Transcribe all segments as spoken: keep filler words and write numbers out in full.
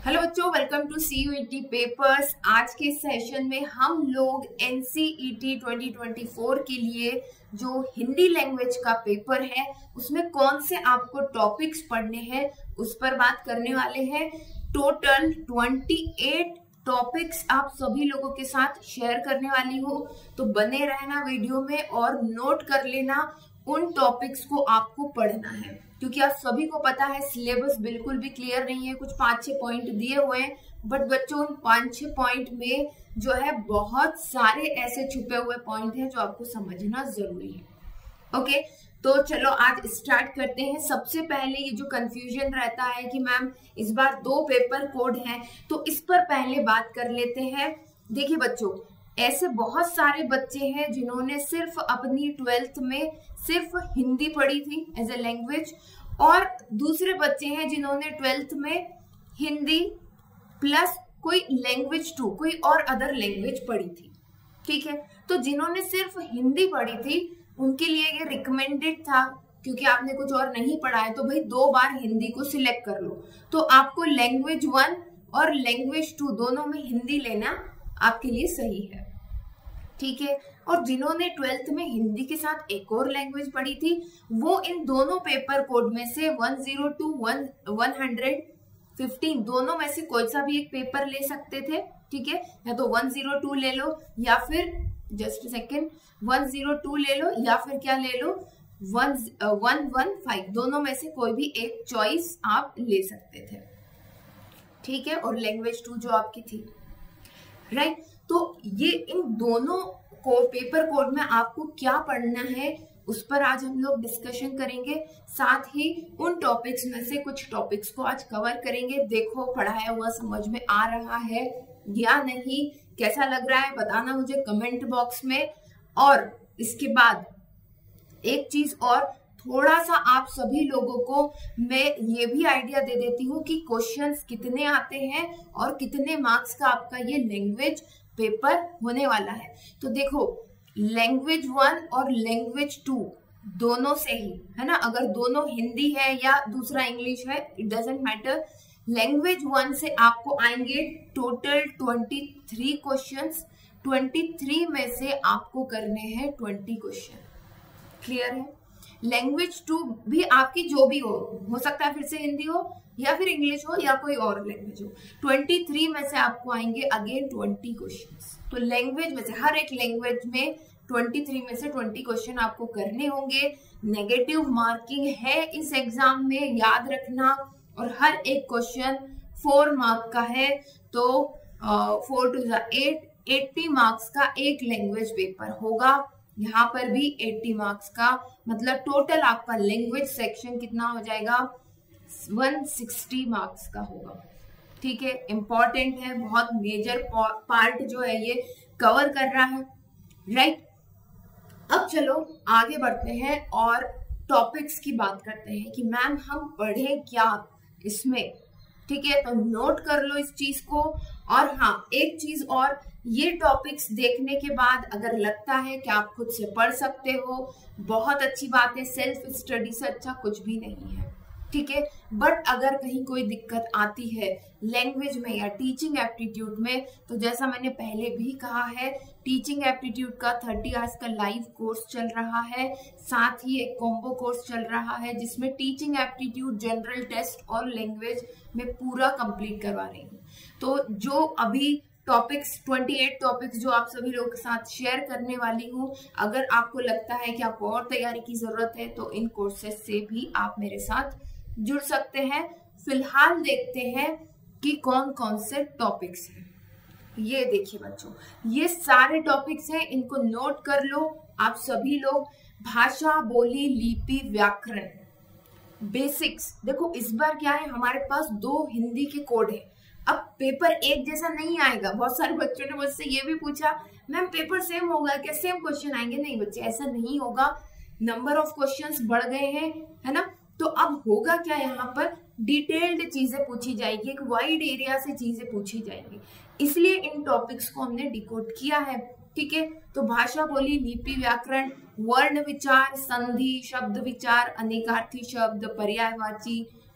Hello बच्चों, welcome to C U E T papers. आज के सेशन में हम लोग N C E T twenty twenty four के लिए जो हिंदी लैंग्वेज का पेपर है उसमें कौन से आपको टॉपिक्स पढ़ने हैं उस पर बात करने वाले हैं। टोटल अट्ठाईस टॉपिक्स आप सभी लोगों के साथ शेयर करने वाली हूँ, तो बने रहना वीडियो में और नोट कर लेना उन टॉपिक्स को आपको पढ़ना है, क्योंकि आप सभी को पता है सिलेबस बिल्कुल भी क्लियर नहीं है। कुछ पांच छह पॉइंट दिए हुए हैं, बट बच्चों उन पांच छह पॉइंट में जो है बहुत सारे ऐसे छुपे हुए पॉइंट हैं जो आपको समझना जरूरी है। ओके, तो चलो आज स्टार्ट करते हैं। सबसे पहले ये जो कंफ्यूजन रहता है कि मैम इस बार दो पेपर कोड हैं, तो इस पर पहले बात कर लेते हैं। देखिए बच्चों, ऐसे बहुत सारे बच्चे हैं जिन्होंने सिर्फ अपनी ट्वेल्थ में सिर्फ हिंदी पढ़ी थी एज ए लैंग्वेज, और दूसरे बच्चे हैं जिन्होंने ट्वेल्थ में हिंदी प्लस कोई लैंग्वेज टू कोई और अदर लैंग्वेज पढ़ी थी। ठीक है, तो जिन्होंने सिर्फ हिंदी पढ़ी थी उनके लिए ये रिकमेंडेड था, क्योंकि आपने कुछ और नहीं पढ़ा है तो भाई दो बार हिंदी को सिलेक्ट कर लो। तो आपको लैंग्वेज वन और लैंग्वेज टू दोनों में हिंदी लेना आपके लिए सही है। ठीक है, और जिन्होंने ट्वेल्थ में हिंदी के साथ एक और लैंग्वेज पढ़ी थी वो इन दोनों पेपर कोड में से one zero two one hundred fifteen दोनों में से कोई सा भी एक पेपर ले सकते थे। ठीक है, या तो वन जीरो टू ले लो या फिर just second one zero two ले लो या फिर क्या ले लो वन वन वन फाइव दोनों में से कोई भी एक चॉइस आप ले सकते थे। ठीक है, और लैंग्वेज टू जो आपकी थी, राइट। तो ये इन दोनों को पेपर कोड में आपको क्या पढ़ना है उस पर आज हम लोग डिस्कशन करेंगे। साथ ही उन टॉपिक्स में से कुछ टॉपिक्स को आज कवर करेंगे। देखो पढ़ाया हुआ समझ में आ रहा है या नहीं, कैसा लग रहा है बताना मुझे कमेंट बॉक्स में। और इसके बाद एक चीज और, थोड़ा सा आप सभी लोगों को मैं ये भी आइडिया दे देती हूँ कि क्वेश्चंस कितने आते हैं और कितने मार्क्स का आपका ये लैंग्वेज पेपर होने वाला है। तो देखो, लैंग्वेज वन और लैंग्वेज टू दोनों से ही है ना, अगर दोनों हिंदी है या दूसरा इंग्लिश है it doesn't matter. Language one से आपको आएंगे total twenty three questions. Twenty three में से आपको करने हैं ट्वेंटी क्वेश्चन। क्लियर है? लैंग्वेज टू भी आपकी जो भी हो हो सकता है फिर से हिंदी हो या फिर इंग्लिश हो या कोई और लैंग्वेज हो। ट्वेंटी थ्री में से आपको आएंगे अगेन ट्वेंटी क्वेश्चंस। तो लैंग्वेज में से हर एक लैंग्वेज में ट्वेंटी थ्री में से ट्वेंटी क्वेश्चन आपको करने होंगे। नेगेटिव मार्किंग है इस एग्जाम में, याद रखना। और हर एक क्वेश्चन फोर मार्क का है, तो फोर टू जा एट, एट्टी मार्क्स का एक लैंग्वेज पेपर होगा। यहाँ पर भी अस्सी मार्क्स का, मतलब टोटल आपका लैंग्वेज सेक्शन कितना हो जाएगा, वन सिक्सटी मार्क्स का होगा। ठीक है, इंपॉर्टेंट है, बहुत मेजर पार्ट जो है ये कवर कर रहा है, राइट। अब चलो आगे बढ़ते हैं और टॉपिक्स की बात करते हैं कि मैम हम पढ़े क्या इसमें। ठीक है, तो नोट कर लो इस चीज को। और हाँ, एक चीज और, ये टॉपिक्स देखने के बाद अगर लगता है कि आप खुद से पढ़ सकते हो, बहुत अच्छी बात है। सेल्फ स्टडी से अच्छा कुछ भी नहीं है। ठीक है, बट अगर कहीं कोई दिक्कत आती है लैंग्वेज में या टीचिंग एप्टीट्यूड में, तो जैसा मैंने पहले भी कहा है, टीचिंग एप्टीट्यूड का थर्टी आवर्स का लाइव कोर्स चल रहा है। साथ ही एक कॉम्बो कोर्स चल रहा है जिसमें टीचिंग एप्टीट्यूड, जनरल टेस्ट और लैंग्वेज में पूरा कंप्लीट करवा रही हूँ। तो जो अभी टॉपिक्स अट्ठाईस टॉपिक्स जो आप सभी लोगों के साथ शेयर करने वाली हूँ, अगर आपको लगता है कि आपको और तैयारी की जरूरत है तो इन कोर्सेज से भी आप मेरे साथ जुड़ सकते हैं। फिलहाल देखते हैं कि कौन कौन से टॉपिक्स हैं। ये देखिए बच्चों, ये सारे टॉपिक्स हैं, इनको नोट कर लो आप सभी लोग। भाषा, बोली, लिपि, व्याकरण, बेसिक्स। देखो इस बार क्या है, हमारे पास दो हिंदी के कोड है। अब पेपर एक जैसा नहीं आएगा। बहुत सारे बच्चों ने मुझसे ये भी पूछा, मैम पेपर सेम होगा क्या, सेम क्वेश्चन आएंगे? नहीं बच्चे, ऐसा नहीं होगा। नंबर ऑफ क्वेश्चंस बढ़ गए हैं, है ना। तो अब होगा क्या, यहाँ पर डिटेल्ड चीजें पूछी जाएगी, एक वाइड एरिया से चीजें पूछी जाएंगी, इसलिए इन टॉपिक्स को हमने डिकोड किया है। ठीक है, तो भाषा, बोली, लिपि, व्याकरण, वर्ण विचार, संधि, शब्द विचार, अनेकार्थी शब्द, पर्यायवाची,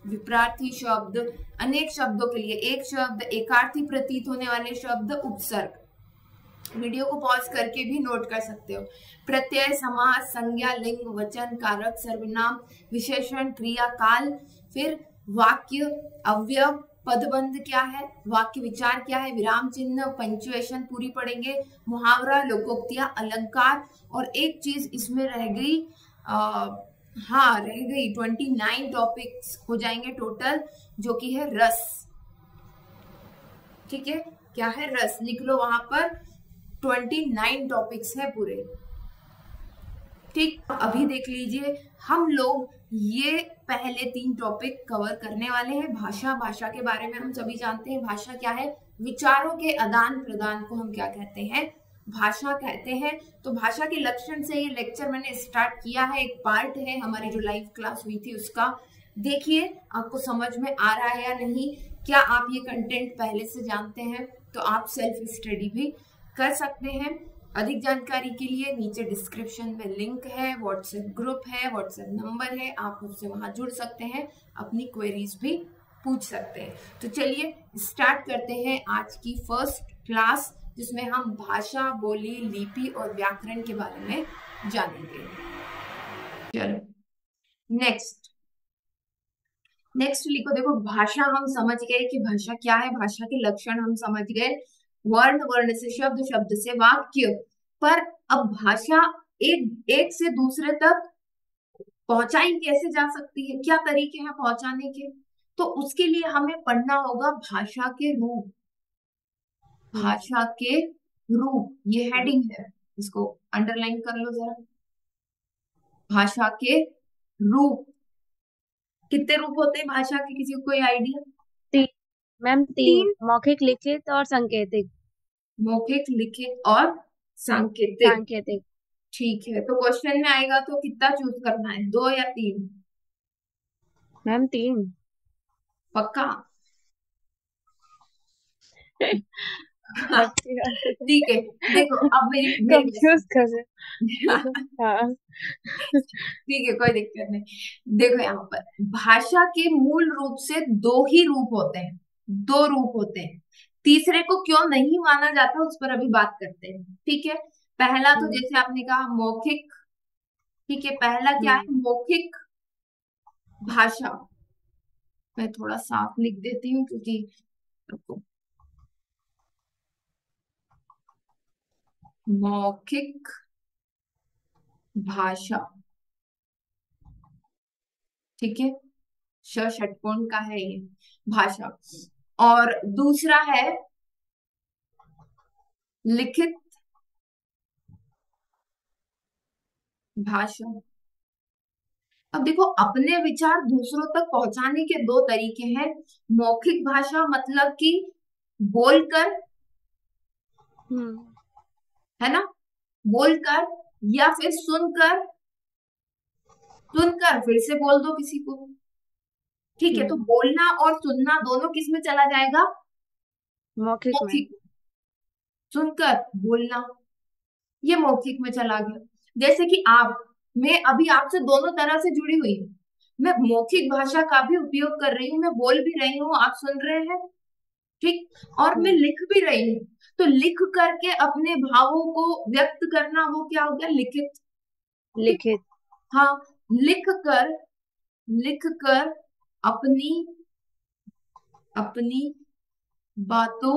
विपरार्थी शब्द, अनेक शब्दों के लिए एक शब्द, एकार्थी प्रतीत होने वाले शब्द, उपसर्ग। वीडियो को पॉज करके भी नोट कर सकते हो। प्रत्यय, समास, संज्ञा, लिंग, वचन, कारक, सर्वनाम, विशेषण, क्रिया, काल, फिर वाक्य, अवयव, पदबंध क्या है, वाक्य विचार क्या है, विराम चिन्ह, पंक्चुएशन पूरी पढ़ेंगे, मुहावरा, लोकोक्तियां, अलंकार, और एक चीज इसमें रह गई, आ, हाँ रह गई, ट्वेंटी नाइन टॉपिक्स हो जाएंगे टोटल, जो कि है रस। ठीक है, क्या है रस, लिख लो वहां पर, ट्वेंटी नाइन टॉपिक्स है पूरे। ठीक, अभी देख लीजिए, हम लोग ये पहले तीन टॉपिक कवर करने वाले हैं। भाषा, भाषा के बारे में हम सभी जानते हैं, भाषा क्या है, विचारों के आदान प्रदान को हम क्या कहते हैं, भाषा कहते हैं। तो भाषा के लक्षण से ये लेक्चर मैंने स्टार्ट किया है, एक पार्ट है हमारी जो लाइव क्लास हुई थी उसका। देखिए आपको समझ में आ रहा है या नहीं, क्या आप ये कंटेंट पहले से जानते हैं, तो आप सेल्फ स्टडी भी कर सकते हैं। अधिक जानकारी के लिए नीचे डिस्क्रिप्शन में लिंक है, व्हाट्सएप ग्रुप है, व्हाट्सएप नंबर है, आप मुझसे वहां जुड़ सकते हैं, अपनी क्वेरीज भी पूछ सकते हैं। तो चलिए स्टार्ट करते हैं आज की फर्स्ट क्लास, जिसमें हम भाषा, बोली, लिपि और व्याकरण के बारे में जानेंगे। चलो नेक्स्ट नेक्स्ट लिखो। देखो भाषा हम समझ गए कि भाषा क्या है, भाषा के लक्षण हम समझ गए, वर्ण, वर्ण से शब्द, शब्द से वाक्य। पर अब भाषा एक एक से दूसरे तक पहुंचाई कैसे जा सकती है, क्या तरीके हैं पहुंचाने के, तो उसके लिए हमें पढ़ना होगा भाषा के रूप। भाषा के रूप, ये हेडिंग है, इसको अंडरलाइन कर लो जरा। भाषा के रूप, कितने रूप होते हैं भाषा के, किसी को कोई आइडिया? तीन मैम, तीन, मौखिक, लिखित और सांकेतिक। मौखिक, लिखित और सांकेतिक। सांकेतिक। ठीक है, तो क्वेश्चन में आएगा तो कितना चूज करना है, दो या तीन? मैम तीन। पक्का? अच्छी बात है। ठीक है, देखो अब मेरी मेरी कंफ्यूज कर रहे। हाँ ठीक है, कोई दिक्कत नहीं। देखो यहाँ पर भाषा के मूल रूप से दो ही रूप होते हैं, दो रूप होते हैं। तीसरे को क्यों नहीं माना जाता उस पर अभी बात करते हैं। ठीक है, पहला तो जैसे आपने कहा मौखिक। ठीक है, पहला क्या है, मौखिक भाषा। मैं थोड़ा साफ लिख देती हूँ क्योंकि रुको। मौखिक भाषा, ठीक है, श षटकोण का है ये भाषा। और दूसरा है लिखित भाषा। अब देखो, अपने विचार दूसरों तक पहुंचाने के दो तरीके हैं। मौखिक भाषा मतलब कि बोलकर, है ना, बोलकर, या फिर सुनकर, सुनकर फिर से बोल दो किसी को। ठीक है, तो बोलना और सुनना दोनों किस में चला जाएगा, मौखिक में। मौखिक। सुनकर बोलना ये मौखिक में चला गया। जैसे कि आप, मैं अभी आपसे दोनों तरह से जुड़ी हुई हूँ, मैं मौखिक भाषा का भी उपयोग कर रही हूँ, मैं बोल भी रही हूँ, आप सुन रहे हैं, ठीक, और मैं लिख भी रही हूँ। तो लिख करके अपने भावों को व्यक्त करना, वो क्या हो गया, लिखित। लिखित। हाँ, लिख कर, लिख कर अपनी अपनी बातों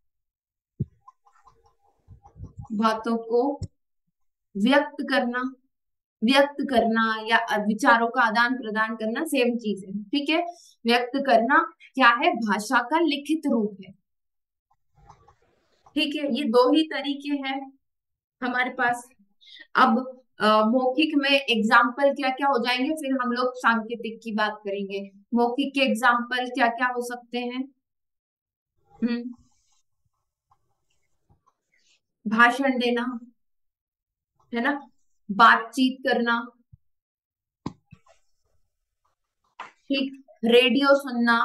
बातों को व्यक्त करना, व्यक्त करना या विचारों का आदान प्रदान करना सेम चीज है। ठीक है, व्यक्त करना क्या है, भाषा का लिखित रूप है। ठीक है, ये दो ही तरीके हैं हमारे पास। अब मौखिक में एग्जाम्पल क्या क्या हो जाएंगे, फिर हम लोग सांकेतिक की बात करेंगे। मौखिक के एग्जाम्पल क्या क्या हो सकते हैं? हम्म भाषण देना, है ना, बातचीत करना, ठीक, रेडियो सुनना,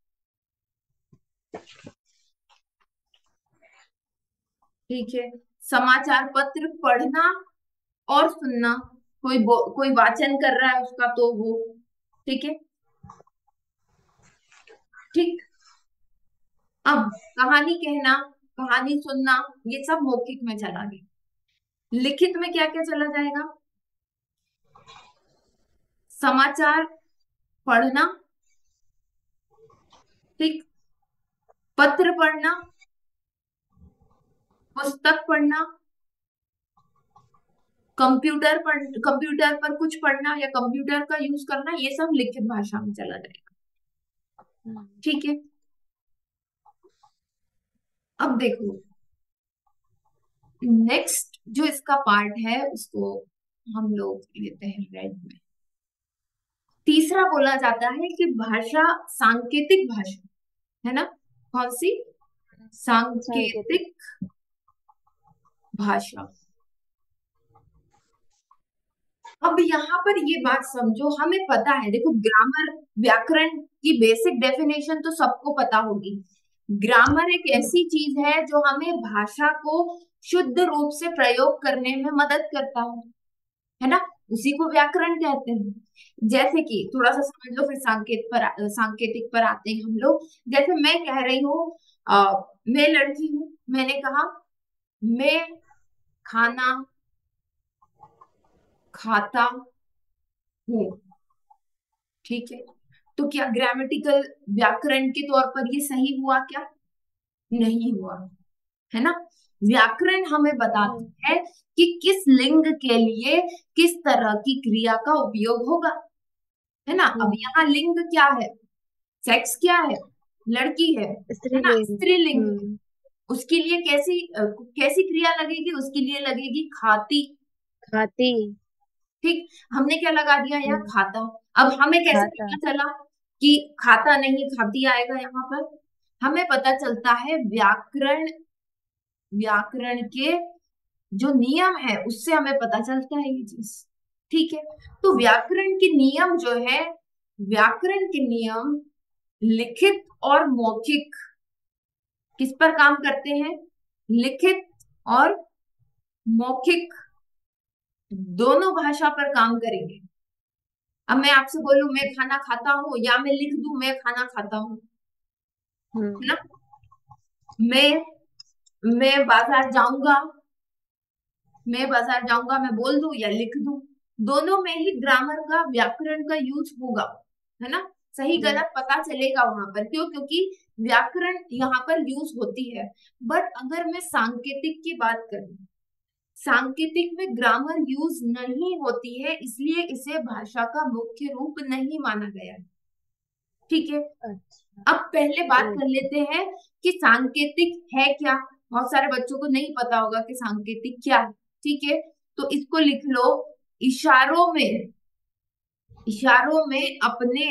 ठीक है, समाचार पत्र पढ़ना और सुनना, कोई कोई वाचन कर रहा है उसका तो वो, ठीक है। ठीक। अब कहानी कहना, कहानी सुनना, ये सब मौखिक में चला गया। लिखित में क्या क्या चला जाएगा? समाचार पढ़ना, ठीक, पत्र पढ़ना, पुस्तक पढ़ना, कंप्यूटर पढ़ कंप्यूटर पर कुछ पढ़ना या कंप्यूटर का यूज करना, ये सब लिखित भाषा में चला जाएगा। ठीक है। अब देखो, नेक्स्ट जो इसका पार्ट है उसको हम लोग लेते हैं रेड में। तीसरा बोला जाता है कि भाषा सांकेतिक भाषा है ना। कौन सी? सांकेतिक। सांकेतिक भाषा। अब यहाँ पर ये बात समझो, हमें पता है, देखो ग्रामर, व्याकरण की बेसिक डेफिनेशन तो सबको पता होगी। ग्रामर एक ऐसी चीज है जो हमें भाषा को शुद्ध रूप से प्रयोग करने में मदद करता है है ना। उसी को व्याकरण कहते हैं। जैसे कि थोड़ा सा समझ लो, फिर सांकेत पर आ- सांकेतिक पर आते हैं हम लोग। जैसे मैं कह रही हूँ, अ, मैं लड़की हूँ, मैंने कहा मैं खाना खाता हूँ, ठीक है। तो क्या ग्रामेटिकल व्याकरण के तौर पर ये सही हुआ क्या? नहीं हुआ, है ना। व्याकरण हमें बताती है कि किस लिंग के लिए किस तरह की क्रिया का उपयोग होगा, है ना। अब यहाँ लिंग क्या है? सेक्स क्या है? लड़की है है ना, स्त्रीलिंग। स्त्रीलिंग है। हम्म। उसके लिए कैसी अ, कैसी क्रिया लगेगी? उसके लिए लगेगी खाती। खाती। ठीक, हमने क्या लगा दिया यहाँ? हम्म। खाता। अब हमें कैसे खाता। पता चला कि खाता नहीं खाती आएगा यहाँ पर? हमें पता चलता है व्याकरण, व्याकरण के जो नियम है उससे हमें पता चलता है ये चीज। ठीक है। तो व्याकरण के नियम जो है, व्याकरण के नियम लिखित और मौखिक किस पर काम करते हैं? लिखित और मौखिक दोनों भाषा पर काम करेंगे। अब मैं आपसे बोलूं मैं खाना खाता हूँ, या मैं लिख दूं मैं खाना खाता हूँ, है हम्म। ना। मैं मैं बाजार जाऊंगा, मैं बाजार जाऊंगा, मैं बोल दूं या लिख दूं, दोनों में ही ग्रामर का, व्याकरण का यूज होगा, है ना। सही हम्म। गलत पता चलेगा वहां पर। क्यों? क्योंकि व्याकरण यहाँ पर यूज होती है। बट अगर मैं सांकेतिक की बात करूं, सांकेतिक में ग्रामर यूज नहीं होती है, इसलिए इसे भाषा का मुख्य रूप नहीं माना गया है। ठीक है। अच्छा। अब पहले बात ओ। कर लेते हैं कि सांकेतिक है क्या। बहुत सारे बच्चों को नहीं पता होगा कि सांकेतिक क्या है। ठीक है, तो इसको लिख लो, इशारों में, इशारों में अपने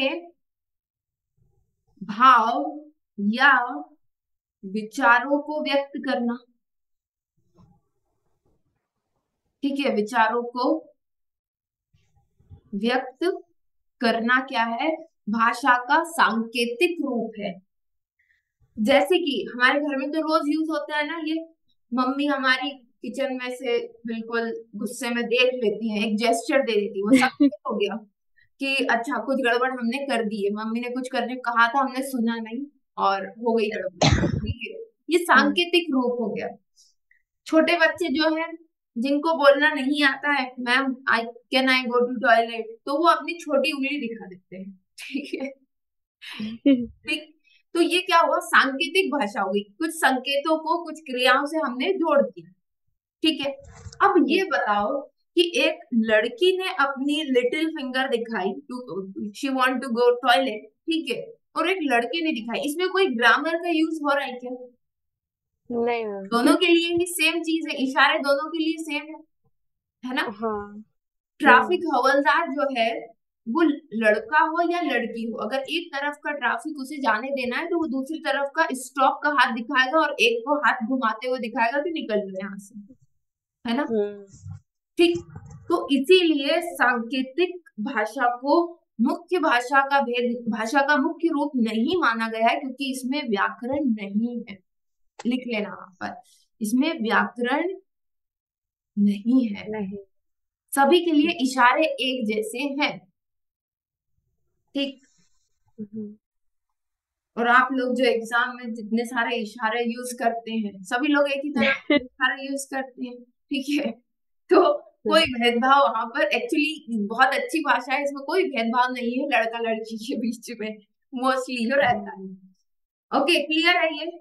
भाव या विचारों को व्यक्त करना। ठीक है, विचारों को व्यक्त करना क्या है? भाषा का सांकेतिक रूप है। जैसे कि हमारे घर में तो रोज यूज होता है ना ये, मम्मी हमारी किचन में से बिल्कुल गुस्से में देख लेती है, एक जेस्चर दे देती है, वो संकेत हो गया कि अच्छा कुछ गड़बड़ हमने कर दी है, मम्मी ने कुछ करने कहा था, हमने सुना नहीं और हो गई गड़बड़। ठीक है, ये हम्म। सांकेतिक रूप हो गया। छोटे बच्चे जो है, जिनको बोलना नहीं आता है, ma'am I can I go to toilet, तो वो अपनी छोटी उंगली दिखा देते हैं। ठीक है, ठीक। तो ये क्या हुआ? सांकेतिक भाषा हुई, कुछ संकेतों को कुछ क्रियाओं से हमने जोड़ दिया। ठीक है। अब ये बताओ कि एक लड़की ने अपनी लिटिल फिंगर दिखाई to, she want to go toilet, ठीक है, और एक लड़के ने दिखाई, इसमें कोई ग्रामर का यूज हो रहा है क्या? नहीं मैम। दोनों के लिए ही सेम चीज है, इशारे दोनों के लिए सेम है है ना। हाँ। ट्रैफिक हम्म। हवलदार जो है, वो लड़का हो या लड़की हो, अगर एक तरफ का ट्रैफिक उसे जाने देना है तो वो दूसरी तरफ का स्टॉप का हाथ दिखाएगा और एक को हाथ घुमाते हुए दिखाएगा कि निकल लो यहाँ से, है ना। हम्म। ठीक। तो इसीलिए सांकेतिक भाषा को मुख्य भाषा का भेद, भाषा का मुख्य रूप नहीं माना गया है, क्योंकि इसमें व्याकरण नहीं है। लिख लेना वहां पर, इसमें व्याकरण नहीं है। नहीं। सभी के लिए इशारे एक जैसे हैं। ठीक। हम्म। और आप लोग जो एग्जाम में जितने सारे इशारे यूज करते हैं, सभी लोग एक ही तरह के इशारे यूज करते हैं, ठीक है। तो कोई भेदभाव वहां पर, एक्चुअली बहुत अच्छी भाषा है, इसमें कोई भेदभाव नहीं है लड़का लड़की के बीच में, मोस्टली जो रहता है। ओके, क्लियर है ये?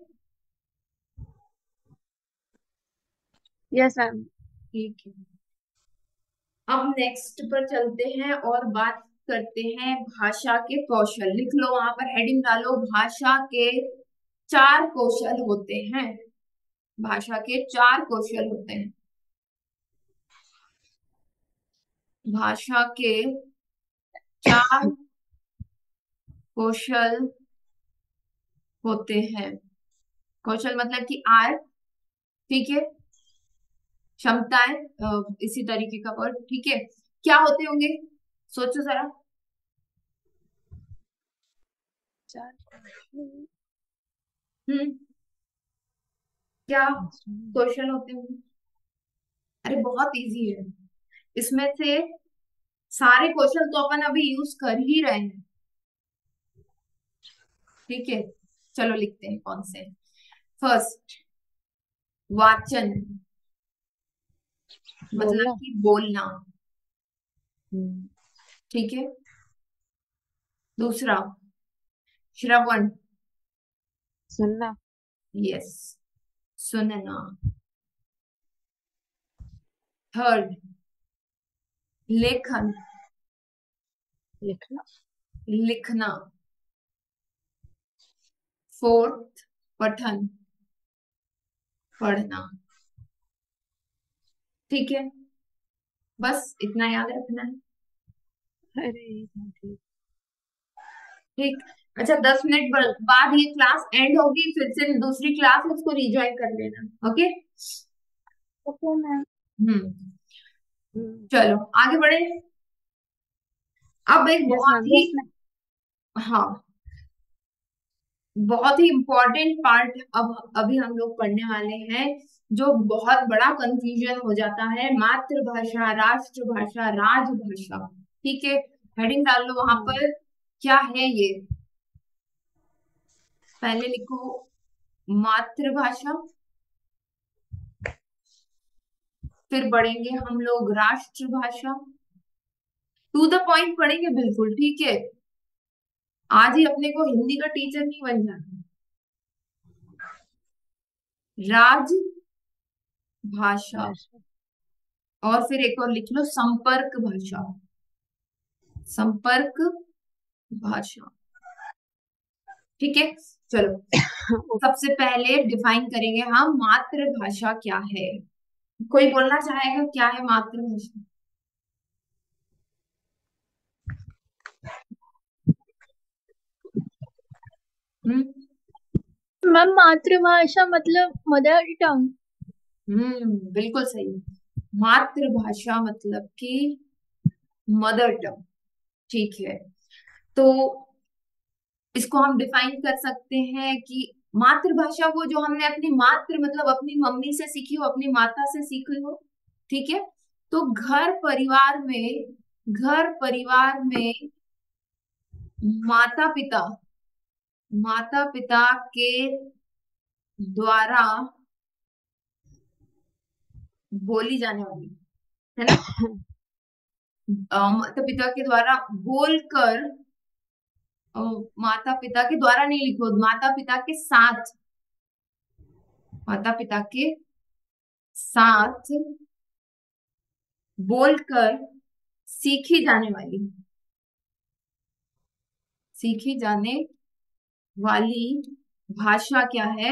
Yes ma'am. ठीक है, अब नेक्स्ट पर चलते हैं और बात करते हैं भाषा के कौशल। लिख लो, वहां पर हेडिंग डालो, भाषा के चार कौशल होते हैं। भाषा के चार कौशल होते हैं। भाषा के चार कौशल होते हैं। कौशल मतलब कि आर्ट, ठीक है, क्षमताएं, अ, इसी तरीके का वर्ड, ठीक है। क्या होते होंगे, सोचो जरा। चार हम्म क्या क्वेश्चन होते होंगे? अरे बहुत इजी है, इसमें से सारे क्वेश्चन तो अपन अभी यूज कर ही रहे हैं, ठीक है। चलो लिखते हैं कौन से। फर्स्ट, वाचन, मतलब बोलना। कि बोलना, हम्म, ठीक है। दूसरा, श्रवण, सुनना। यस, सुनना। थर्ड, लेखन, लिखना। लिखना। फोर्थ, पठन, पढ़ना, ठीक है। बस इतना याद रखना है, अरे ठीक। ठीक। अच्छा, दस मिनट बाद ये क्लास एंड होगी, फिर से दूसरी क्लास है, उसको रिज्वाइन कर लेना, ओके। Okay ma'am. हम्म चलो आगे बढ़े। अब एक यस बहुत मैम। ही, यस मैम। हाँ, बहुत ही इंपॉर्टेंट पार्ट अब अभी हम लोग पढ़ने वाले हैं, जो बहुत बड़ा कंफ्यूजन हो जाता है। मातृभाषा, राष्ट्रभाषा, राजभाषा, ठीक है। हेडिंग डाल लो वहां हाँ। पर, क्या है ये। पहले लिखो मातृभाषा, फिर बढ़ेंगे हम लोग राष्ट्रभाषा। टू द पॉइंट पढ़ेंगे बिल्कुल, ठीक है। आज ही अपने को हिंदी का टीचर नहीं बन जाना। राजभाषा, भाषा। और फिर एक और लिख लो संपर्क भाषा, संपर्क भाषा, ठीक है। चलो, सबसे पहले डिफाइन करेंगे हम मातृभाषा क्या है। कोई बोलना चाहेगा क्या है मातृभाषा? हम्म मैम मातृभाषा मतलब मदर टंग। हम्म बिल्कुल सही। मातृभाषा मतलब कि मदर टंग, ठीक है। तो इसको हम डिफाइन कर सकते हैं कि मातृभाषा वो जो हमने अपनी मातृ मतलब अपनी मम्मी से सीखी हो, अपनी माता से सीखी हो, ठीक है। तो घर परिवार में, घर परिवार में माता पिता, माता पिता के द्वारा बोली जाने वाली, है ना, माता पिता के द्वारा बोलकर, अ, माता पिता के द्वारा नहीं लिखो, माता पिता के साथ, माता पिता के साथ बोलकर सीखी जाने वाली, सीखी जाने वाली भाषा क्या है?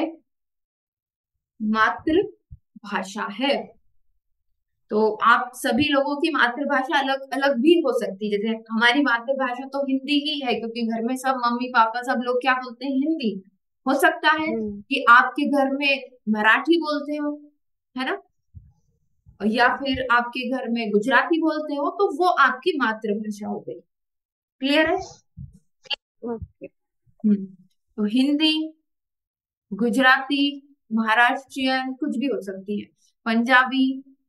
मातृभाषा है। तो आप सभी लोगों की मातृभाषा अलग अलग भी हो सकती है, जैसे हमारी मातृभाषा तो हिंदी ही है, क्योंकि घर में सब मम्मी पापा सब लोग क्या बोलते हैं, हिंदी। हो सकता है हम्म। कि आपके घर में मराठी बोलते हो, है ना, या फिर आपके घर में गुजराती बोलते हो, तो वो आपकी मातृभाषा हो गई। क्लियर है? ओके। हम्म तो हिंदी, गुजराती, महाराष्ट्रियन कुछ भी हो सकती है, पंजाबी,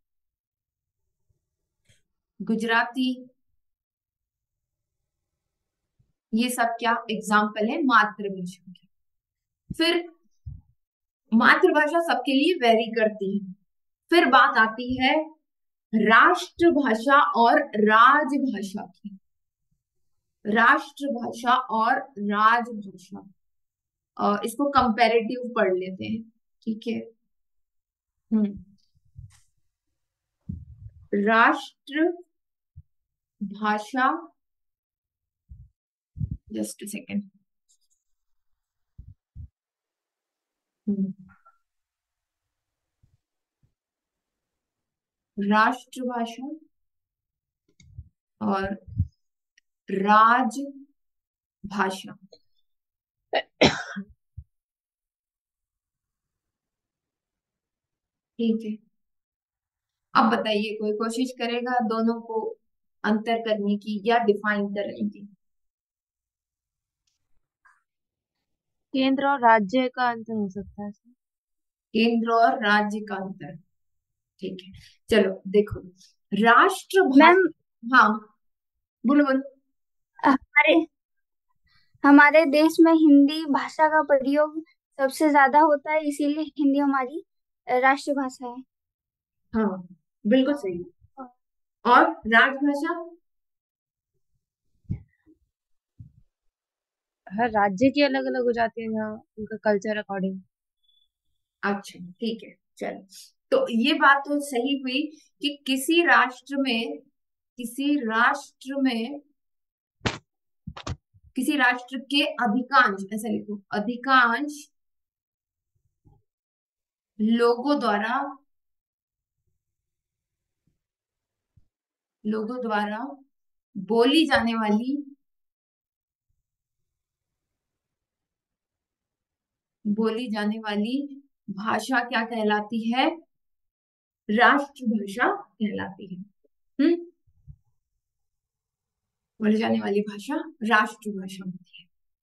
गुजराती, ये सब क्या एग्जाम्पल है मातृभाषा के। फिर मातृभाषा सबके लिए वेरी करती है। फिर बात आती है राष्ट्रभाषा और राजभाषा की। राष्ट्रभाषा और राजभाषा, और इसको कंपैरेटिव पढ़ लेते हैं, ठीक है। हम्म राष्ट्र भाषा, जस्ट अ सेकेंड। राष्ट्रभाषा और राजभाषा, ठीक है। अब बताइए, कोई कोशिश करेगा दोनों को अंतर करने की या डिफाइन करने की? केंद्र और राज्य का अंतर हो सकता है इसमें। केंद्र और राज्य का अंतर, ठीक है। चलो देखो, राष्ट्रभाषा, मैम हाँ बोलो बोलो। हमारे हमारे देश में हिंदी भाषा का प्रयोग सबसे ज्यादा होता है, इसीलिए हिंदी हमारी अ, राष्ट्रभाषा है। हाँ बिल्कुल सही। और राजभाषा? हर राज्य की अलग अलग हो जाती है यहाँ उनका कल्चर अकॉर्डिंग। अच्छा ठीक है, चलो। तो ये बात तो सही हुई कि किसी राष्ट्र में किसी राष्ट्र में किसी राष्ट्र के अधिकांश, ऐसा लिखो, अधिकांश लोगों द्वारा लोगों द्वारा बोली जाने वाली बोली जाने वाली भाषा क्या कहलाती है? राष्ट्रभाषा कहलाती है। हम्म बोली जाने वाली भाषा राष्ट्रभाषा होती है।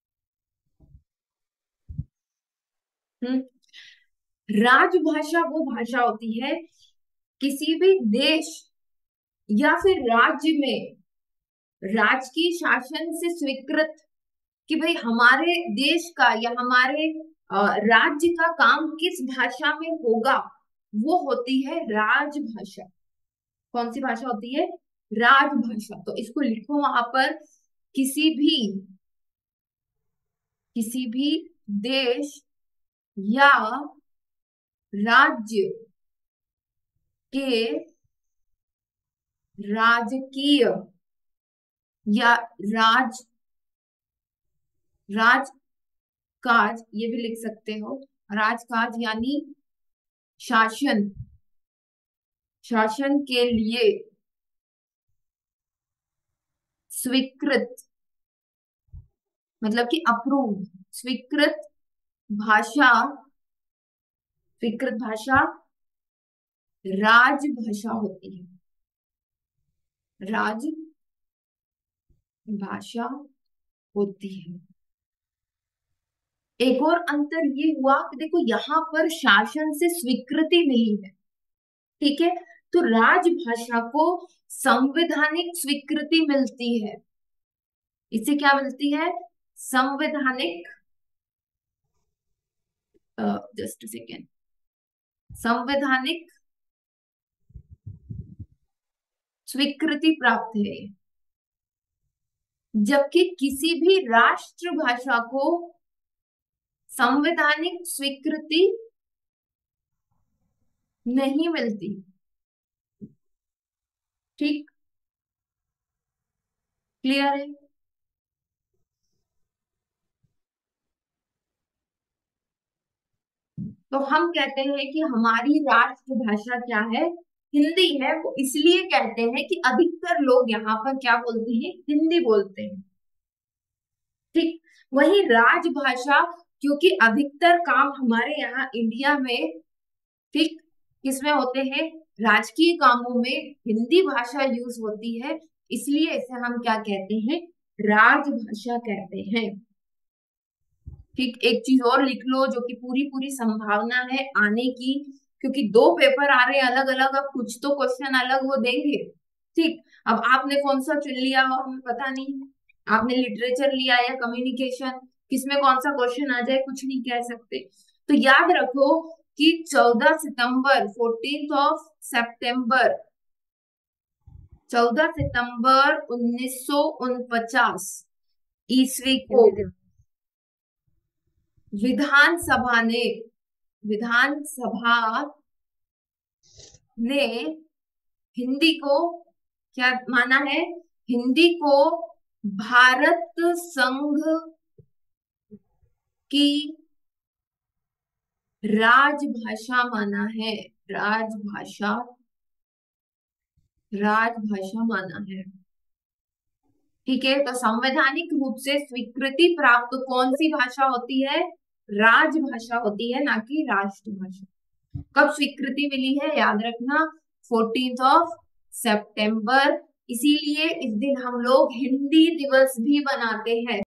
हम्म राजभाषा वो भाषा होती है किसी भी देश या फिर राज्य में राजकीय शासन से स्वीकृत, कि भाई हमारे देश का या हमारे राज्य का काम किस भाषा में होगा, वो होती है राजभाषा। कौन सी भाषा होती है? राजभाषा। तो इसको लिखो वहां पर, किसी भी किसी भी देश या राज्य के राजकीय या राज राजकाज, ये भी लिख सकते हो, राजकाज यानी शासन शासन के लिए स्वीकृत, मतलब कि अप्रूव, स्वीकृत भाषा स्वीकृत भाषा राजभाषा होती है। राजभाषा होती है। एक और अंतर ये हुआ कि देखो यहाँ पर शासन से स्वीकृति मिली है, ठीक है। तो राजभाषा को संवैधानिक स्वीकृति मिलती है। इससे क्या मिलती है? संवैधानिक, जस्ट सेकेंड, संवैधानिक स्वीकृति प्राप्त है। जबकि किसी भी राष्ट्रभाषा को संवैधानिक स्वीकृति नहीं मिलती, ठीक, क्लियर है? तो हम कहते हैं कि हमारी राष्ट्रभाषा क्या है? हिंदी है। वो इसलिए कहते हैं कि अधिकतर लोग यहाँ पर क्या बोलते हैं? हिंदी बोलते हैं, ठीक। वही राजभाषा, क्योंकि अधिकतर काम हमारे यहाँ इंडिया में, ठीक, किसमें होते हैं? राजकीय कामों में हिंदी भाषा यूज होती है, इसलिए इसे हम क्या कहते हैं? राजभाषा कहते हैं, ठीक। एक चीज और लिख लो, जो कि पूरी पूरी संभावना है आने की, क्योंकि दो पेपर आ रहे हैं अलग अलग, अब कुछ तो क्वेश्चन अलग वो देंगे, ठीक। अब आपने कौन सा चुन लिया हो हमें पता नहीं, आपने लिटरेचर लिया या कम्युनिकेशन, किसमें कौन सा क्वेश्चन आ जाए कुछ नहीं कह सकते। तो याद रखो कि चौदह सितंबर, फोर्टीन ऑफ सितंबर, चौदह सितंबर उन्नीस सौ उनपचास ईस्वी को विधानसभा ने विधानसभा ने हिंदी को क्या माना है? हिंदी को भारत संघ की राजभाषा माना है। राजभाषा राजभाषा माना है। ठीक है, तो संवैधानिक रूप से स्वीकृति प्राप्त कौन सी भाषा होती है? राजभाषा होती है, ना कि राष्ट्रभाषा। कब स्वीकृति मिली है? याद रखना, फोर्टीन ऑफ सितंबर। इसीलिए इस दिन हम लोग हिंदी दिवस भी मनाते हैं।